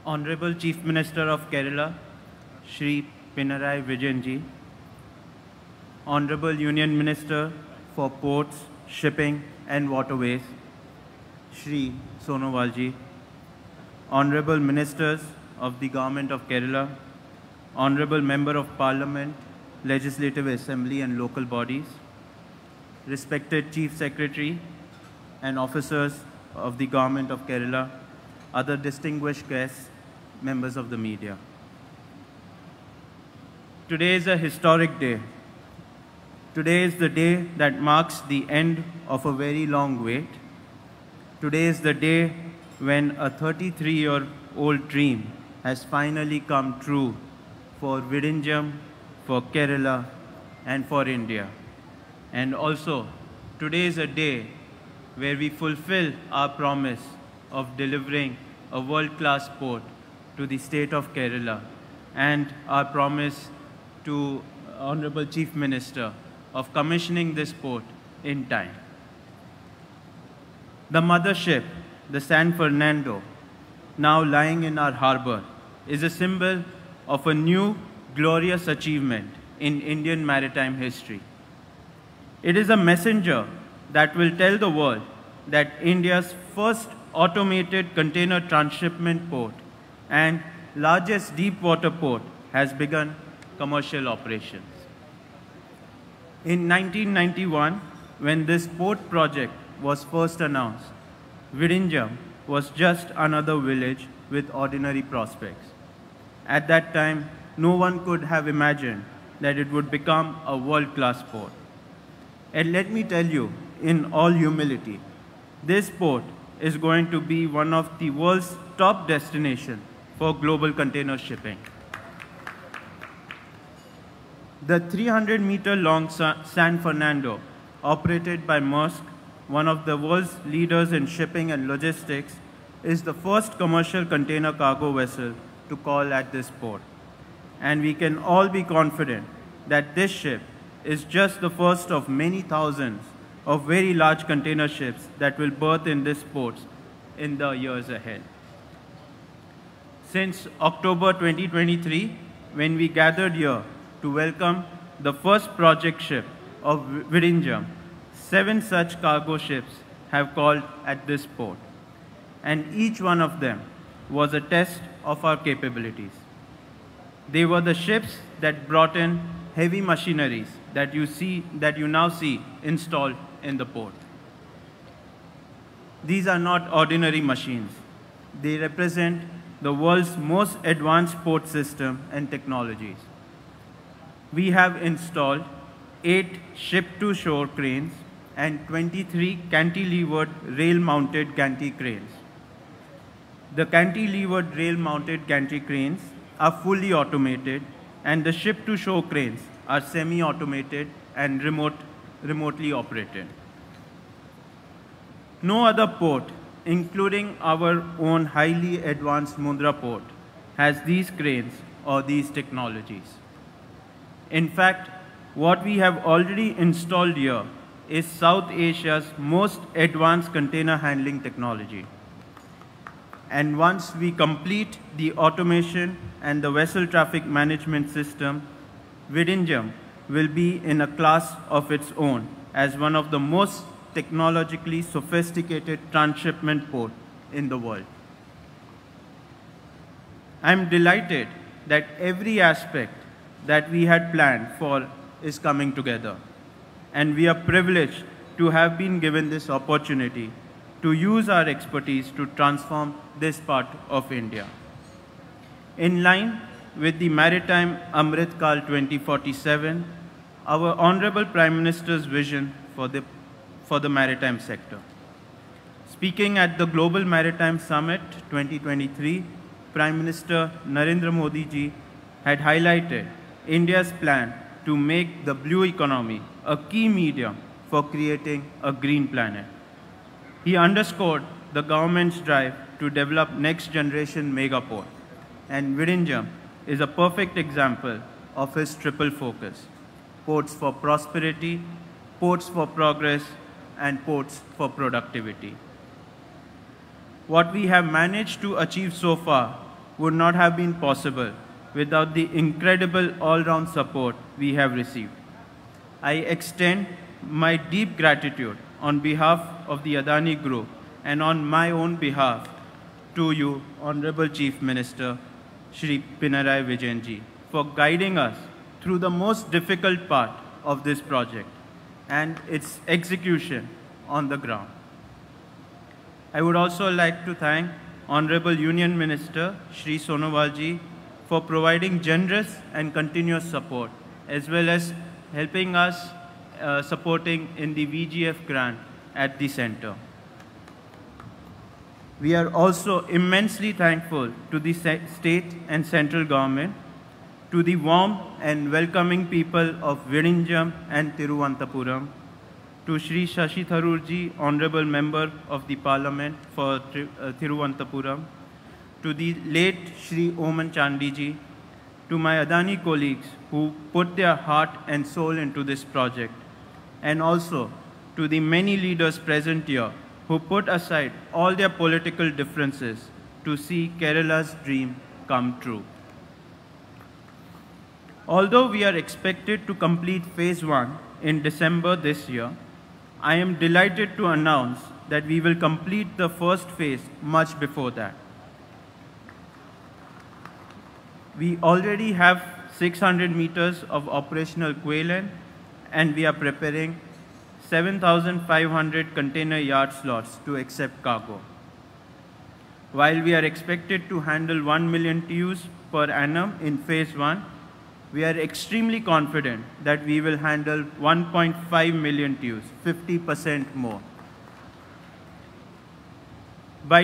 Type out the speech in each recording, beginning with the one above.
Honorable Chief Minister of Kerala, Shri Pinarayi Vijayan ji, Honorable Union Minister for Ports, Shipping and Waterways, Shri Sonowal ji, Honorable Ministers of the Government of Kerala, Honorable Member of Parliament, Legislative Assembly and local bodies, respected Chief Secretary and officers of the Government of Kerala, other distinguished guests, members of the media. Today is a historic day. Today is the day that marks the end of a very long wait. Today is the day when a 33-year-old dream has finally come true for Vizhinjam, for Kerala, and for India. And also, today is a day where we fulfill our promise of delivering a world-class port to the state of Kerala and our promise to Honorable Chief Minister of commissioning this port in time. The mothership, the San Fernando, now lying in our harbor, is a symbol of a new glorious achievement in Indian maritime history. It is a messenger that will tell the world that India's first automated container transshipment port and largest deep water port has begun commercial operations. In 1991, when this port project was first announced, Vizhinjam was just another village with ordinary prospects. At that time, no one could have imagined that it would become a world-class port. And let me tell you, in all humility, this port is going to be one of the world's top destinations for global container shipping. The 300-meter-long San Fernando, operated by Maersk, one of the world's leaders in shipping and logistics, is the first commercial container cargo vessel to call at this port. And we can all be confident that this ship is just the first of many thousands of very large container ships that will berth in this port in the years ahead. Since October 2023, when we gathered here to welcome the first project ship of Vizhinjam, 7 such cargo ships have called at this port, and each one of them was a test of our capabilities. They were the ships that brought in heavy machineries that you now see installed in the port. These are not ordinary machines. They represent the world's most advanced port system and technologies. We have installed 8 ship-to-shore cranes and 23 cantilevered rail-mounted gantry cranes. The cantilevered rail-mounted gantry cranes are fully automated, and the ship-to-shore cranes are semi-automated and remotely operated. No other port, including our own highly advanced Mundra port, has these cranes or these technologies. In fact, what we have already installed here is South Asia's most advanced container handling technology. And once we complete the automation and the vessel traffic management system, Vizhinjam will be in a class of its own as one of the most technologically sophisticated transshipment ports in the world. I'm delighted that every aspect that we had planned for is coming together. And we are privileged to have been given this opportunity to use our expertise to transform this part of India. In line with the Maritime Amrit Kal 2047, our Honorable Prime Minister's vision for the maritime sector. Speaking at the Global Maritime Summit 2023, Prime Minister Narendra Modi ji had highlighted India's plan to make the blue economy a key medium for creating a green planet. He underscored the government's drive to develop next-generation megaport, and Vizhinjam is a perfect example of his triple focus: ports for prosperity, ports for progress, and ports for productivity. What we have managed to achieve so far would not have been possible without the incredible all-round support we have received. I extend my deep gratitude on behalf of the Adani Group and on my own behalf to you, Honorable Chief Minister, Shri Pinarayi Vijayan ji, for guiding us through the most difficult part of this project and its execution on the ground. I would also like to thank Honorable Union Minister Shri Sonowal ji for providing generous and continuous support, as well as helping us supporting in the VGF grant at the center. We are also immensely thankful to the state and central government, to the warm and welcoming people of Virinjam and Thiruvananthapuram, to Shri Shashi Tharoor ji, Honorable Member of the Parliament for Thiruvananthapuram, to the late Shri Oman Chandi ji, to my Adani colleagues who put their heart and soul into this project, and also to the many leaders present here who put aside all their political differences to see Kerala's dream come true. Although we are expected to complete phase 1 in December this year, I am delighted to announce that we will complete the first phase much before that. We already have 600 meters of operational quay lane, and we are preparing 7,500 container yard slots to accept cargo. While we are expected to handle 1 million TEUs per annum in phase 1, we are extremely confident that we will handle 1.5 million TEUs, 50% more. By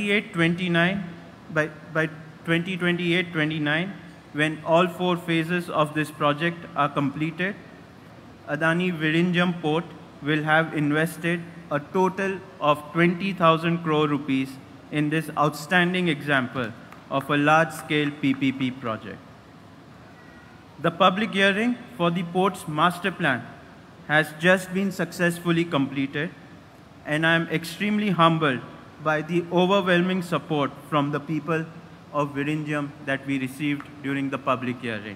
2028-29, when all 4 phases of this project are completed, Adani Virinjam Port will have invested a total of 20,000 crore rupees in this outstanding example of a large-scale PPP project. The public hearing for the port's master plan has just been successfully completed, and I am extremely humbled by the overwhelming support from the people of Virinjam that we received during the public hearing.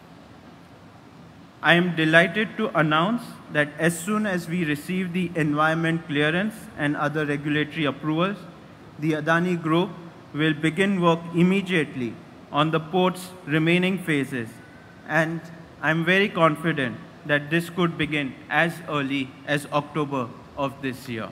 I am delighted to announce that as soon as we receive the environment clearance and other regulatory approvals, the Adani Group will begin work immediately on the port's remaining phases, and I am very confident that this could begin as early as October of this year.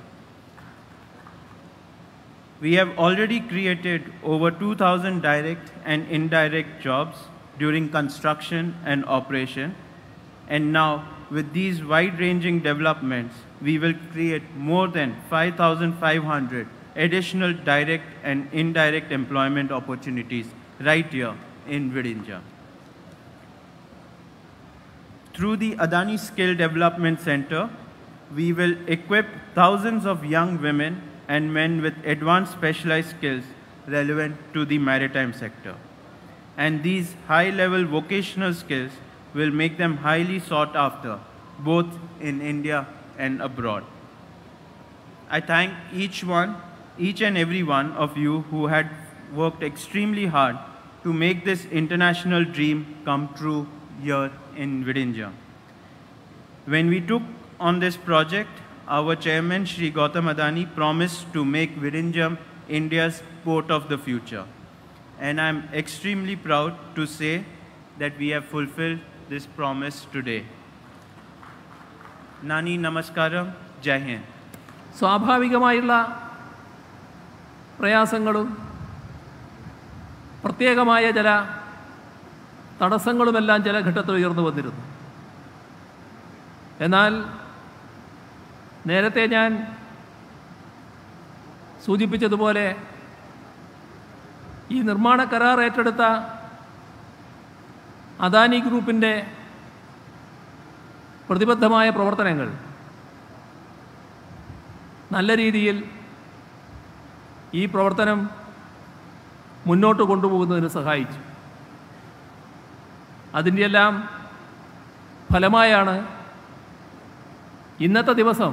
We have already created over 2,000 direct and indirect jobs during construction and operation, and now with these wide-ranging developments, we will create more than 5,500 additional direct and indirect employment opportunities right here in Virinjam. Through the Adani Skill Development Center, we will equip thousands of young women and men with advanced specialized skills relevant to the maritime sector. And these high-level vocational skills will make them highly sought after, both in India and abroad. I thank each and every one of you who had worked extremely hard to make this international dream come true here in Virinjam. When we took on this project, our chairman, Shri Gautam Adani, promised to make Virinjam India's port of the future. And I'm extremely proud to say that we have fulfilled this promise today. Nani Namaskaram, Jai Hind. സ്വാഭാവികമായുള്ള പ്രയാസങ്ങളും പ്രത്യേകമായ ചില തടസ്സങ്ങളുമെല്ലാം ചില ഘട്ടത്തിൽ ഉയർന്നു വന്നിരുന്നു. എന്നാൽ നേരത്തെ ഞാൻ സൂചിപ്പിച്ചതുപോലെ ഈ നിർമ്മാണ കരാർ ഏറ്റെടുത്ത അദാനി ഗ്രൂപ്പിൻ്റെ പ്രതിബദ്ധമായ പ്രവർത്തനങ്ങൾ നല്ല രീതിയിൽ ഈ പ്രവർത്തനം മുന്നോട്ട് കൊണ്ടുപോകുന്നതിന് സഹായിച്ചു. അതിൻ്റെയെല്ലാം ഫലമായാണ് ഇന്നത്തെ ദിവസം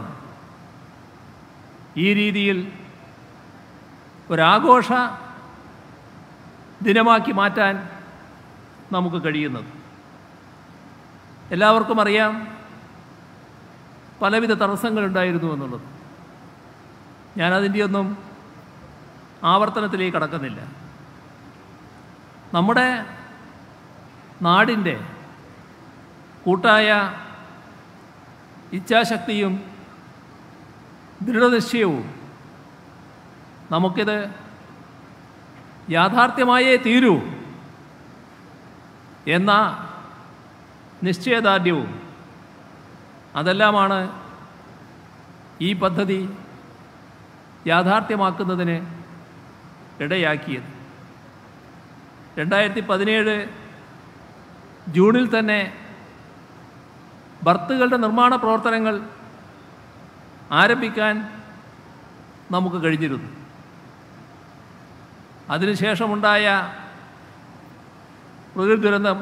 ഈ രീതിയിൽ ഒരാഘോഷ ദിനമാക്കി മാറ്റാൻ നമുക്ക് കഴിയുന്നത്. എല്ലാവർക്കും അറിയാം പലവിധ തടസ്സങ്ങളുണ്ടായിരുന്നു എന്നുള്ളത്. ഞാനതിൻ്റെയൊന്നും ആവർത്തനത്തിലേക്ക് കടക്കുന്നില്ല. നമ്മുടെ നാടിൻ്റെ കൂട്ടായ ഇച്ഛാശക്തിയും ദൃഢനിശ്ചയവും നമുക്കിത് യാഥാർത്ഥ്യമായേ തീരൂ എന്ന നിശ്ചയദാർഢ്യവും അതെല്ലാമാണ് ഈ പദ്ധതി യാഥാർത്ഥ്യമാക്കുന്നതിന് ഇടയാക്കിയത്. 2017 ജൂണിൽ തന്നെ ബർത്തുകളുടെ നിർമ്മാണ പ്രവർത്തനങ്ങൾ ആരംഭിക്കാൻ നമുക്ക് കഴിഞ്ഞിരുന്നു. അതിനുശേഷമുണ്ടായ പ്രകൃതി ദുരന്തം,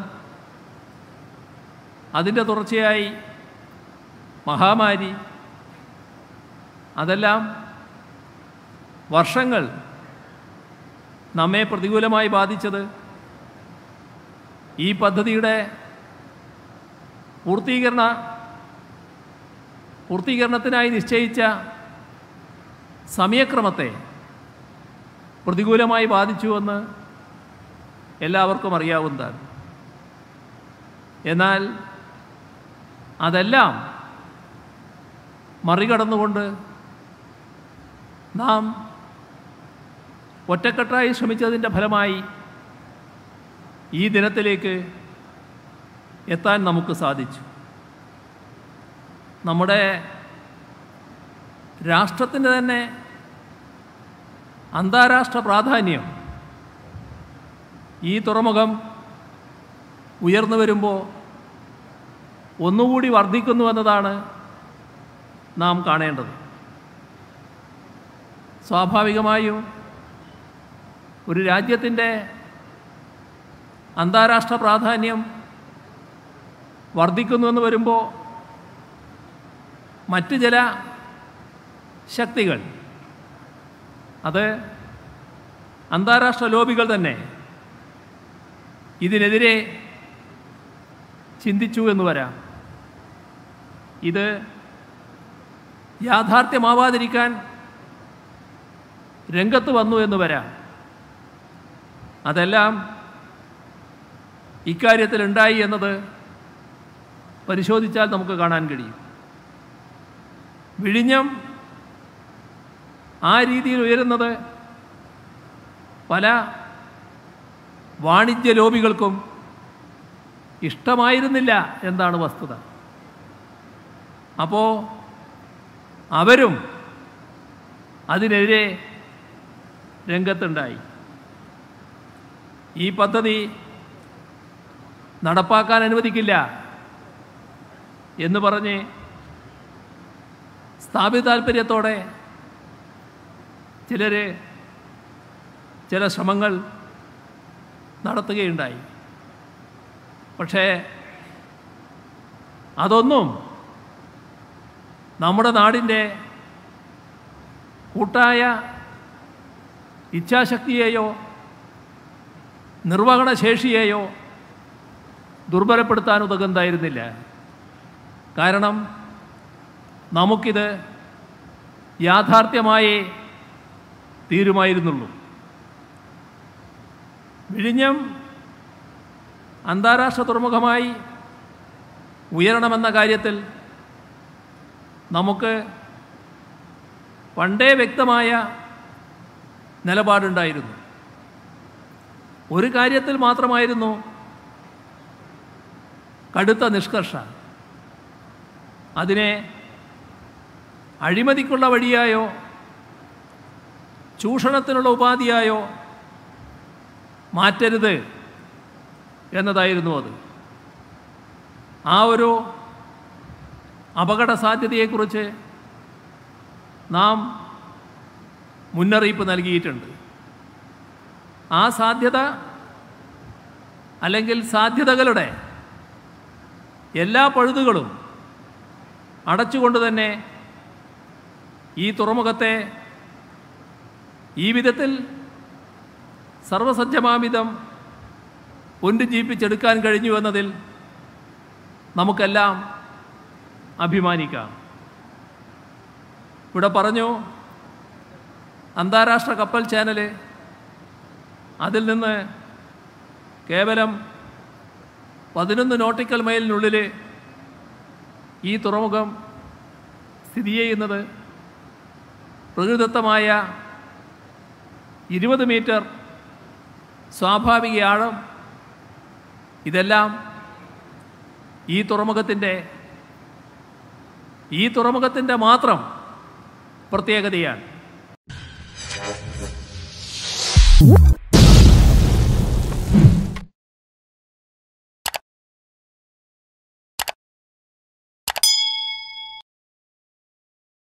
അതിൻ്റെ തുടർച്ചയായി മഹാമാരി, അതെല്ലാം വർഷങ്ങൾ നമ്മെ പ്രതികൂലമായി ബാധിച്ചത് ഈ പദ്ധതിയുടെ പൂർത്തീകരണത്തിനായി നിശ്ചയിച്ച സമയക്രമത്തെ പ്രതികൂലമായി ബാധിച്ചുവെന്ന് എല്ലാവർക്കും അറിയാവുന്നതാണ്. എന്നാൽ അതെല്ലാം മറികടന്നുകൊണ്ട് നാം ഒറ്റക്കെട്ടായി ശ്രമിച്ചതിൻ്റെ ഫലമായി ഈ ദിനത്തിലേക്ക് എത്താൻ നമുക്ക് സാധിച്ചു. നമ്മുടെ രാഷ്ട്രത്തിൻ്റെ തന്നെ അന്താരാഷ്ട്ര പ്രാധാന്യം ഈ തുറമുഖം ഉയർന്നു വരുമ്പോൾ ഒന്നുകൂടി വർദ്ധിക്കുന്നു എന്നതാണ് നാം കാണേണ്ടത്. സ്വാഭാവികമായും ഒരു രാജ്യത്തിൻ്റെ അന്താരാഷ്ട്ര പ്രാധാന്യം വർദ്ധിക്കുന്നുവെന്ന് വരുമ്പോൾ മറ്റ് ചില ശക്തികൾ, അത് അന്താരാഷ്ട്ര ലോബികൾ തന്നെ ഇതിനെതിരെ ചിന്തിച്ചു എന്ന് വരാം. ഇത് യാഥാർത്ഥ്യമാവാതിരിക്കാൻ രംഗത്ത് വന്നു എന്ന് വരാം. അതെല്ലാം ഇക്കാര്യത്തിലുണ്ടായി എന്നത് പരിശോധിച്ചാൽ നമുക്ക് കാണാൻ കഴിയും. വിഴിഞ്ഞം ആ രീതിയിൽ ഉയരുന്നത് പല വാണിജ്യ ലോബികൾക്കും ഇഷ്ടമായിരുന്നില്ല എന്നാണ് വസ്തുത. അപ്പോൾ അവരും അതിനെതിരെ രംഗത്തുണ്ടായി. ഈ പദ്ധതി നടപ്പാക്കാൻ അനുവദിക്കില്ല എന്ന് പറഞ്ഞ് സ്ഥാപിത താൽപ്പര്യത്തോടെ ചില ശ്രമങ്ങൾ നടത്തുകയുണ്ടായി. പക്ഷേ അതൊന്നും നമ്മുടെ നാടിൻ്റെ കൂട്ടായ ഇച്ഛാശക്തിയെയോ നിർവഹണശേഷിയെയോ ദുർബലപ്പെടുത്താൻ ഉതകുന്നതായിരുന്നില്ല. കാരണം നമുക്കിത് യാഥാർത്ഥ്യമായേ തീരുമായിരുന്നുള്ളൂ. വിഴിഞ്ഞം അന്താരാഷ്ട്ര തുറമുഖമായി ഉയരണമെന്ന കാര്യത്തിൽ നമുക്ക് പണ്ടേ വ്യക്തമായ നിലപാടുണ്ടായിരുന്നു. ഒരു കാര്യത്തിൽ മാത്രമായിരുന്നു കടുത്ത നിഷ്കർഷ. അതിനെ അഴിമതിക്കുള്ള വഴിയായോ ചൂഷണത്തിനുള്ള ഉപാധിയായോ മാറ്റരുത് എന്നതായിരുന്നു അത്. ആ ഒരു അപകട സാധ്യതയെക്കുറിച്ച് നാം മുന്നറിയിപ്പ് നൽകിയിട്ടുണ്ട്. ആ സാധ്യത അല്ലെങ്കിൽ സാധ്യതകളുടെ എല്ലാ പഴുതുകളും അടച്ചുകൊണ്ട് തന്നെ ഈ തുറമുഖത്തെ ഈ വിധത്തിൽ സർവസജ്ജമാമിതം പുനരുജ്ജീവിപ്പിച്ചെടുക്കാൻ കഴിഞ്ഞു എന്നതിൽ നമുക്കെല്ലാം അഭിമാനിക്കാം. ഇവിടെ പറഞ്ഞു അന്താരാഷ്ട്ര കപ്പൽ ചാനൽ, അതിൽ നിന്ന് കേവലം 11 നോട്ടിക്കൽ മൈലിനുള്ളിൽ ഈ തുറമുഖം സ്ഥിതി ചെയ്യുന്നത്. പ്രകൃതിദത്തമായ 20 മീറ്റർ സ്വാഭാവിക ആഴം, ഇതെല്ലാം ഈ തുറമുഖത്തിൻ്റെ മാത്രം പ്രത്യേകതയാണ്.